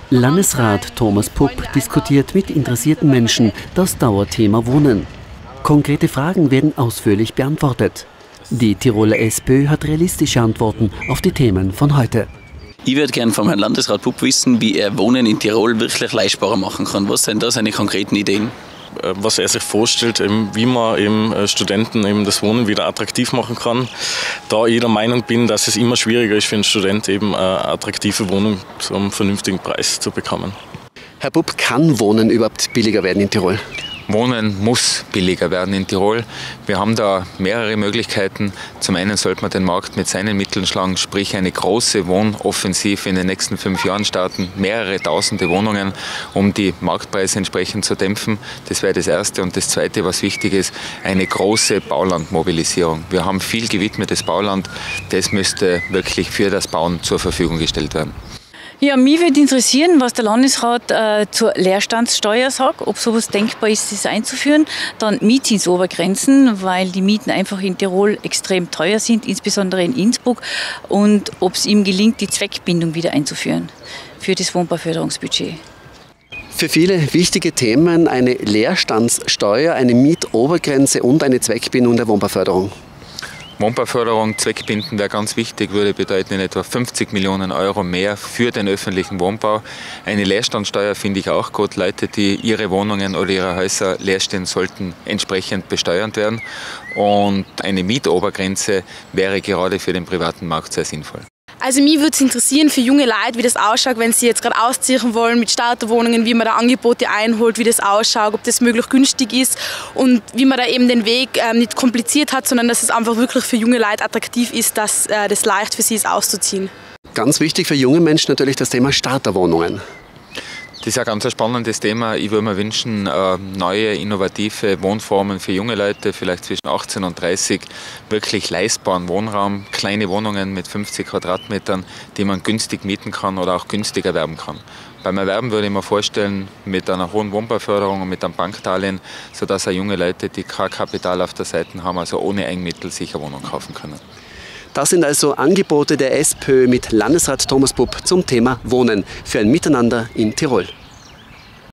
Landesrat Thomas Pupp diskutiert mit interessierten Menschen das Dauerthema Wohnen. Konkrete Fragen werden ausführlich beantwortet. Die Tiroler SPÖ hat realistische Antworten auf die Themen von heute. Ich würde gerne von Herrn Landesrat Pupp wissen, wie er Wohnen in Tirol wirklich leistbarer machen kann. Was sind da seine konkreten Ideen? Was er sich vorstellt, wie man Studenten das Wohnen wieder attraktiv machen kann. Da ich der Meinung bin, dass es immer schwieriger ist für einen Student, eine attraktive Wohnung zu einem vernünftigen Preis zu bekommen. Herr Pupp, kann Wohnen überhaupt billiger werden in Tirol? Wohnen muss billiger werden in Tirol. Wir haben da mehrere Möglichkeiten. Zum einen sollte man den Markt mit seinen Mitteln schlagen, sprich eine große Wohnoffensive in den nächsten 5 Jahren starten, mehrere tausende Wohnungen, um die Marktpreise entsprechend zu dämpfen. Das wäre das Erste. Und das Zweite, was wichtig ist, eine große Baulandmobilisierung. Wir haben viel gewidmetes Bauland, das müsste wirklich für das Bauen zur Verfügung gestellt werden. Ja, mich würde interessieren, was der Landesrat zur Leerstandssteuer sagt, ob sowas denkbar ist, das einzuführen. Dann Mietzinsobergrenzen, weil die Mieten einfach in Tirol extrem teuer sind, insbesondere in Innsbruck. Und ob es ihm gelingt, die Zweckbindung wieder einzuführen für das Wohnbauförderungsbudget. Für viele wichtige Themen eine Leerstandssteuer, eine Mietobergrenze und eine Zweckbindung der Wohnbauförderung. Wohnbauförderung zweckbinden wäre ganz wichtig, würde bedeuten in etwa 50 Millionen Euro mehr für den öffentlichen Wohnbau. Eine Leerstandssteuer finde ich auch gut. Leute, die ihre Wohnungen oder ihre Häuser leer stehen, sollten entsprechend besteuert werden. Und eine Mietobergrenze wäre gerade für den privaten Markt sehr sinnvoll. Also mich würde es interessieren für junge Leute, wie das ausschaut, wenn sie jetzt gerade ausziehen wollen mit Starterwohnungen, wie man da Angebote einholt, wie das ausschaut, ob das möglich günstig ist und wie man da eben den Weg nicht kompliziert hat, sondern dass es einfach wirklich für junge Leute attraktiv ist, dass das leicht für sie ist auszuziehen. Ganz wichtig für junge Menschen natürlich das Thema Starterwohnungen. Das ist ein ganz spannendes Thema. Ich würde mir wünschen, neue, innovative Wohnformen für junge Leute, vielleicht zwischen 18 und 30, wirklich leistbaren Wohnraum, kleine Wohnungen mit 50 Quadratmetern, die man günstig mieten kann oder auch günstig erwerben kann. Beim Erwerben würde ich mir vorstellen, mit einer hohen Wohnbauförderung und mit einem Bankdarlehen, sodass auch junge Leute, die kein Kapital auf der Seite haben, also ohne Eigenmittel sich eine Wohnung kaufen können. Das sind also Angebote der SPÖ mit Landesrat Thomas Pupp zum Thema Wohnen für ein Miteinander in Tirol.